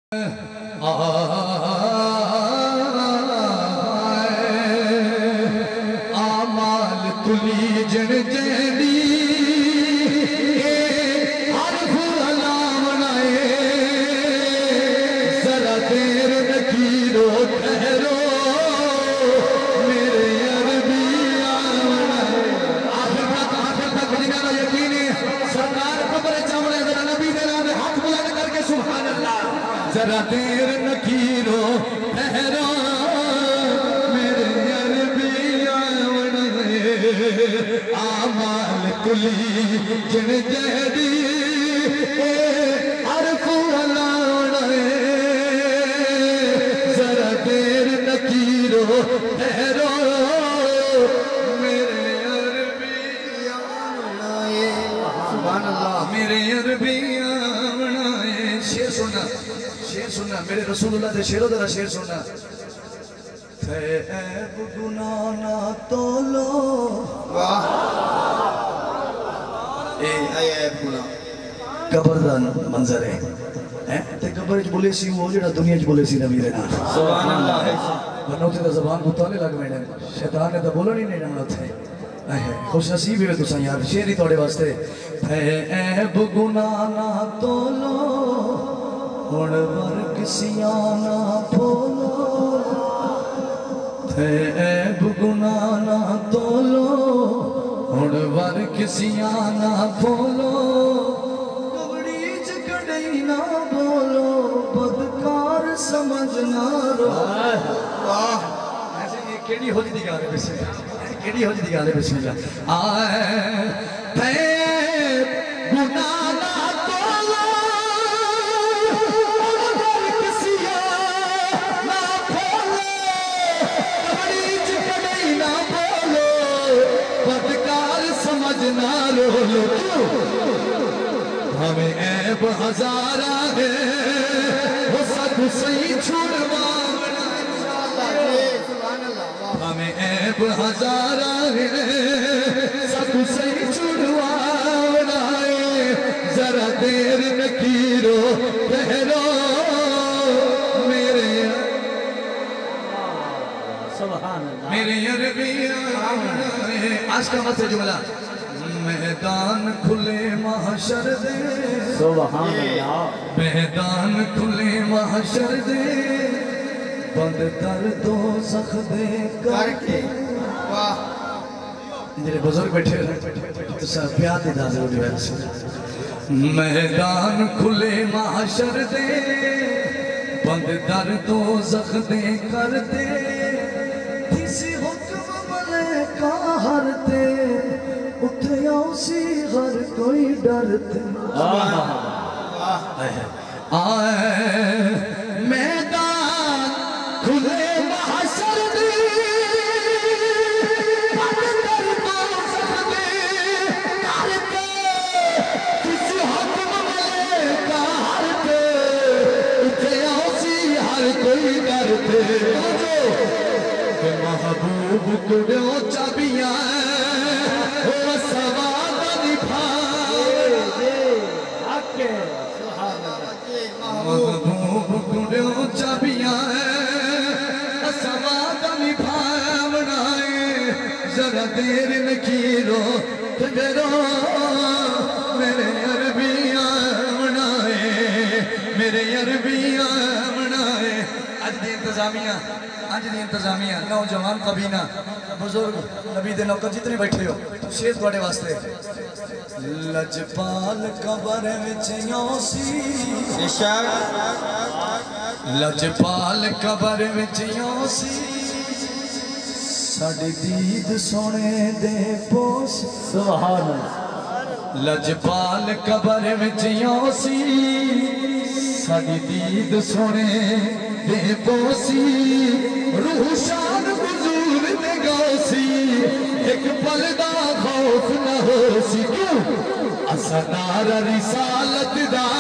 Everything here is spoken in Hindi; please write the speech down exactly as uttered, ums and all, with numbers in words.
आमाल तुली जन जैदी हरफ अलाम नाए जरा देर नकीरो ठहरो मेरे अरबी आखिर तक आखिर तक जिन्हें यकीन है सरकार कब्र चमड़े जरा नबी दे नाम हाथ बुलंद करके सुभान अल्लाह जरा देर नकीरो ठहरो मेरे अरबी आमाल कुली जन जहरी हरफ अलावना जरा देर नकीरो ठहरो मेरे अरबी सुभान अल्लाह मेरे अरबी शेर सुनना शेर सुनना मेरे रसूलुल्लाह दे शेरों दा शेर सुनना थे ऐब गुनाह ना तोलो वाह ए ऐब गुनाह कब्र दा मंजर है हैं ते कब्र च बोले सी वो जेड़ा दुनिया च बोले सी नबी दे नाल सुभान अल्लाह वरना ते ज़बान को ताले लग वेने शैतान ने तो बोलना ही नहीं जाना थे खुश नसीब है तुसा यार शेर ही थोड़े वास्ते थे ऐब गुनाह ना तोलो हुण वर किसिया ना बोलो थे ऐब गुनाह ना तोलो हुण वर किसिया ना बोलो कबड़ी च कड़ई ना बोलो बदकार समझ ना रो वाह ऐसे ये केड़ी होजी दी गाल है बिस्मिल्लाह केड़ी होजी दी गाल है बिस्मिल्लाह आए थे गुनाह ना रो हमें ऐब हजारा है वो सब सही छुड़वाना हमें ऐब हजारा है सब सही छुड़वाना जरा देर नकीरो ठहरो मेरे मेरे अरबी आज का मत जुमला मैदान खुले महशर दे सुभान अल्लाह मैदान खुले महशर दे बंद कर दो ज़ख दे करके वाह मेरे बुजुर्ग बैठे हैं तो सब प्यार दे दाज़ हो गया मैदान खुले महशर दे बंद कर दो ज़ख दे कर दे किसी हुक्म मले का हर दे उठे सी हर कोई डरते आए मैदान खुले महशर दे बंद कर दो ज़ख दे करके किसी हुक्म मले का हर दे उठे सी हर कोई डरते महबूब को दो चाबियां महबूब गुड़ो चाबियां बनाए जरा देर नकीरो ठहरो मेरे अरबियां बनाए मेरे अरबियां बनाए अज दी इंतजामिया अज दी इंतजामिया नौजवान कबीना बुजुर्ग नबी दे नौकर जितने बैठे हो शेर थोड़े वास्ते लजपाल कबर विच योसी लजपाल कबर विच योसी साडी दीद सोने दे पोस सुभान अल्लाह लजपाल कबर विच योसी साडी दीद सोने दे पोसी रूह शान हुजूर दे गौसी एक पल दा खौफ न होसी क्यों असनार रिसालत दा